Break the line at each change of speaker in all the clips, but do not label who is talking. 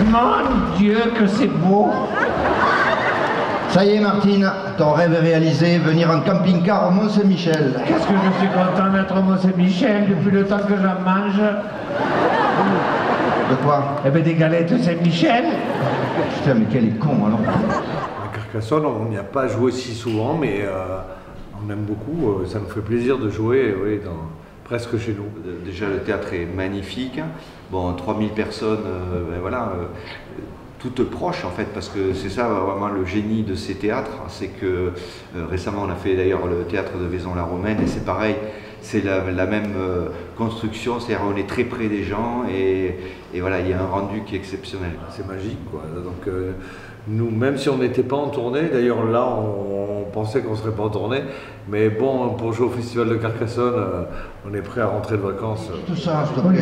Mon Dieu, que c'est beau!
Ça y est, Martine, ton rêve est réalisé, venir en camping-car au Mont-Saint-Michel.
Qu'est-ce que je suis content d'être au Mont-Saint-Michel depuis le temps que j'en mange.
De quoi?
Eh ben des galettes Saint-Michel.
Putain, mais quel est con, alors.
À Carcassonne, on n'y a pas joué si souvent, mais on aime beaucoup. Ça nous fait plaisir de jouer, oui, presque chez nous.
Déjà, le théâtre est magnifique. Bon, 3000 personnes, ben voilà, toutes proches en fait, parce que c'est ça vraiment le génie de ces théâtres. C'est que récemment, on a fait d'ailleurs le théâtre de Vaison-la-Romaine, et c'est pareil. C'est la même construction, c'est-à-dire on est très près des gens et voilà, il y a un rendu qui est exceptionnel.
C'est magique, quoi. Donc nous, même si on n'était pas en tournée, d'ailleurs là on pensait qu'on ne serait pas en tournée, mais bon, pour jouer au Festival de Carcassonne, on est prêt à rentrer de vacances.
Tout ça, s'il te plaît.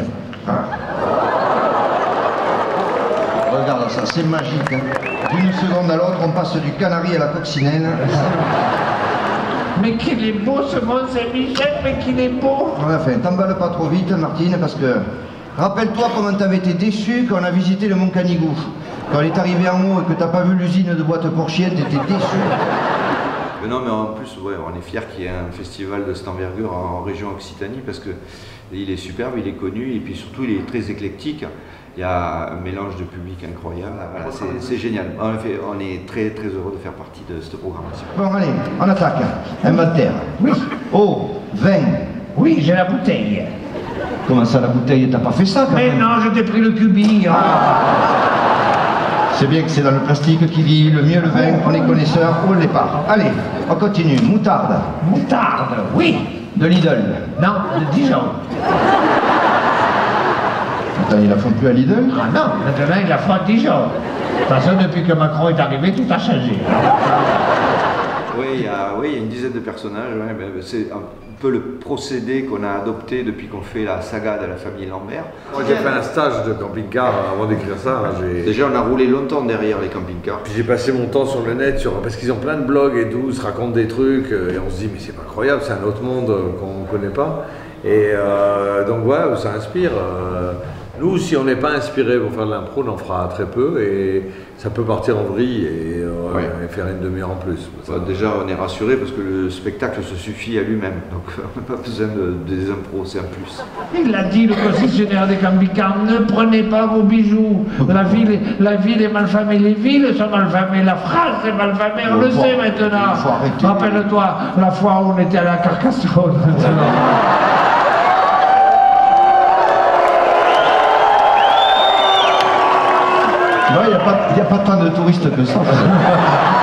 Regarde ça, c'est magique. Hein. D'une seconde à l'autre, on passe du canari à la coccinelle.
Mais qu'il est beau ce Mont-Saint-Michel, mais qu'il est beau!
Enfin, t'emballes pas trop vite, Martine, parce que rappelle-toi comment t'avais été déçu quand on a visité le Mont Canigou. Quand on est arrivé en haut et que t'as pas vu l'usine de boîtes pour chiens, t'étais déçu.
Mais non, mais en plus, ouais, on est fiers qu'il y ait un festival de cette envergure en région Occitanie, parce que il est superbe, il est connu, et puis surtout, il est très éclectique. Il y a un mélange de public incroyable. Voilà, c'est génial. On est très très heureux de faire partie de cette programmation.
Bon, allez, on attaque. Inventaire.
Oui.
Eau, vin.
Oui, j'ai la bouteille.
Comment ça, la bouteille? T'as pas fait ça, quand
Mais
même?
non, je t'ai pris le cubi.
C'est bien que c'est dans le plastique qui vit le mieux le vin. On est connaisseurs au départ. Allez, on continue. Moutarde.
Moutarde, oui.
De Lidl.
Non, de Dijon.
Attends, ils la font plus à Lidl?
Ah non, maintenant il la fait à Dijon. De toute façon, depuis que Macron est arrivé, tout a changé.
Oui, il y a une dizaine de personnages. Ouais, ben, c'est un peu le procédé qu'on a adopté depuis qu'on fait la saga de la famille Lambert.
Moi j'ai fait un stage de camping-car avant d'écrire ça.
Déjà, on a roulé longtemps derrière les camping-cars.
Puis j'ai passé mon temps sur le net, parce qu'ils ont plein de blogs et tout, ils se racontent des trucs, et on se dit mais c'est pas incroyable, c'est un autre monde qu'on ne connaît pas. Et donc voilà, ça inspire. Nous, si on n'est pas inspiré pour faire de l'impro, on en fera très peu et ça peut partir en vrille et faire une demi-heure en plus.
Déjà, on est rassuré parce que le spectacle se suffit à lui-même, donc on n'a pas besoin des impros, c'est un plus.
Il l'a dit, le concessionnaire des camping-cars, ne prenez pas vos bijoux. La ville est mal famée, les villes sont mal famées, la France est mal famée, on le sait maintenant. Rappelle-toi la fois où on était à la Carcassonne.
Il n'y a pas tant de touristes que ça.